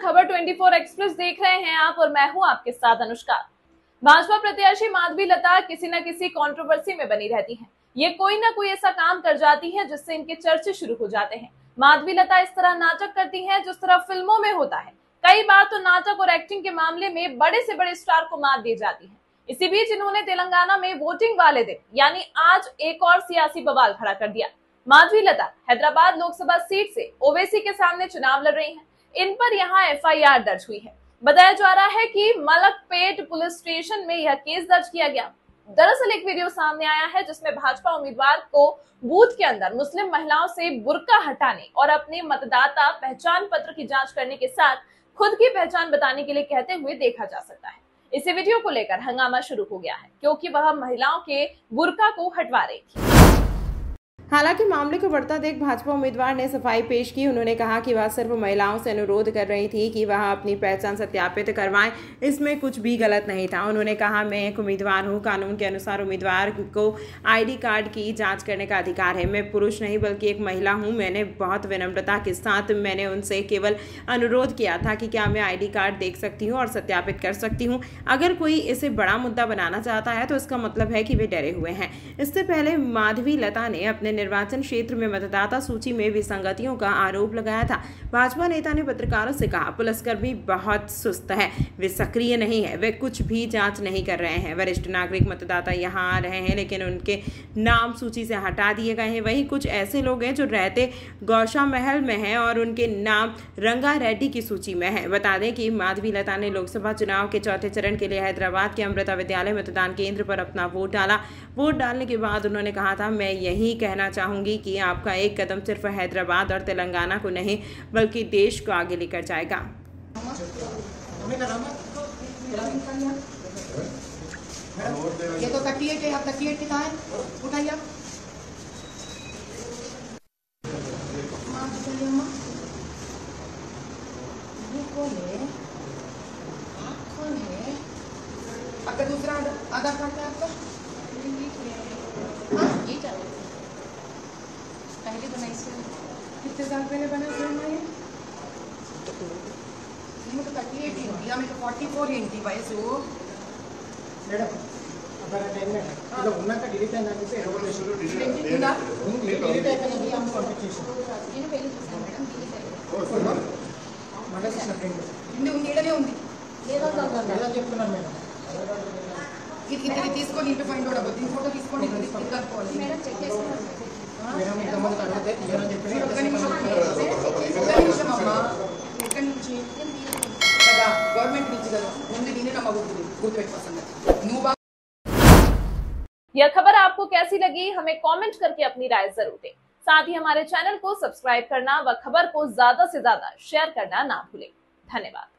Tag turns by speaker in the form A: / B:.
A: खबर 24 एक्सप्रेस देख रहे हैं आप और मैं हूं आपके साथ अनुष्का। भाजपा प्रत्याशी माधवी लता किसी न किसी कंट्रोवर्सी में बनी रहती हैं। ये कोई ना कोई ऐसा काम कर जाती है जिससे इनके चर्चे शुरू हो जाते हैं। माधवी लता इस तरह नाटक करती हैं जिस तरह फिल्मों में होता है। कई बार तो नाटक और एक्टिंग के मामले में बड़े से बड़े स्टार को मात दी जाती है। इसी बीच इन्होंने तेलंगाना में वोटिंग वाले दिन यानी आज एक और सियासी बवाल खड़ा कर दिया। माधवी लता हैदराबाद लोकसभा सीट से ओवैसी के सामने चुनाव लड़ रही हैं। इन पर यहाँ एफआईआर दर्ज हुई है। बताया जा रहा है कि मलकपेट पुलिस स्टेशन में यह केस दर्ज किया गया। दरअसल एक वीडियो सामने आया है जिसमें भाजपा उम्मीदवार को बूथ के अंदर मुस्लिम महिलाओं से बुर्का हटाने और अपने मतदाता पहचान पत्र की जांच करने के साथ खुद की पहचान बताने के लिए कहते हुए देखा जा सकता है। इसी वीडियो को लेकर हंगामा शुरू हो गया है क्योंकि वह महिलाओं के बुर्का को हटवा रही थी।
B: हालांकि मामले को बढ़ता देख भाजपा उम्मीदवार ने सफाई पेश की। उन्होंने कहा कि वह सिर्फ महिलाओं से अनुरोध कर रही थी कि वह अपनी पहचान सत्यापित करवाएं, इसमें कुछ भी गलत नहीं था। उन्होंने कहा, मैं एक उम्मीदवार हूं, कानून के अनुसार उम्मीदवार को आईडी कार्ड की जांच करने का अधिकार है। मैं पुरुष नहीं बल्कि एक महिला हूं। मैंने बहुत विनम्रता के साथ मैंने उनसे केवल अनुरोध किया था कि क्या मैं आईडी कार्ड देख सकती हूँ और सत्यापित कर सकती हूँ। अगर कोई इसे बड़ा मुद्दा बनाना चाहता है तो इसका मतलब है कि वे डरे हुए हैं। इससे पहले माधवी लता ने अपने निर्वाचन क्षेत्र में मतदाता सूची में विसंगतियों का आरोप लगाया था। भाजपा नेता ने पत्रकारों से कहा, पुलिसकर्मी बहुत सुस्त है, वे सक्रिय नहीं है, वे कुछ भी जांच नहीं कर रहे हैं। वरिष्ठ नागरिक मतदाता यहां आ रहे हैं लेकिन उनके नाम सूची से हटा दिए गए हैं। वहीं कुछ ऐसे लोग हैं जो रहते गौशा महल में हैं और उनके नाम रंगा रेड्डी की सूची में है। बता दें कि माधवी लता ने लोकसभा चुनाव के चौथे चरण के लिए हैदराबाद के अमृता विद्यालय मतदान केंद्र पर अपना वोट डाला। वोट डालने के बाद उन्होंने कहा था, मैं यही कहना चाहूंगी कि आपका एक कदम सिर्फ हैदराबाद और तेलंगाना को नहीं बल्कि देश को आगे लेकर जाएगा।
C: ये तो 38 है, आप 38 कितना है? उठाइए आप। कौन है? आपका दूसरा आधार कार्ड है आपका? पहले बनाई से कितने साल पहले बना फिर ये तो 38 इंची या मैं तो 44 इंची वयसु మేడం అక్కడ టైంమెంట్ ఇలా ఉన్నాక డిలీట్ అయ్యిందని రెవల్యూషన్ డిలీట్ అయిపోయింది అమ్మ పంపించేసాను నేను పెళ్లి చేశాను మేడం డిలీట్ అయిపోయింది మళ్ళీ చేసిన ఉండేనే ఉంది లేదా చెప్తున్నాను మేడం ఇది తీసుకొని ఇంటి ఫైండ్ అవుట్ అవ్వదు. ఈ ఫోటో తీసుకోండి మేడం చెక్ చేసుకున్నాను మేడం ఇంతమంది అడిగితే తీయని చెప్పి ఒక్క నిమిషం అమ్మా ఒక్క నుంచి కదా గవర్నమెంట్ నుంచి కదా ముందు నేనే నమ్మకూడదు గుర్తుపెట్టుకోవాలి.
A: यह खबर आपको कैसी लगी हमें कमेंट करके अपनी राय जरूर दें। साथ ही हमारे चैनल को सब्सक्राइब करना व खबर को ज्यादा से ज्यादा शेयर करना ना भूलें। धन्यवाद।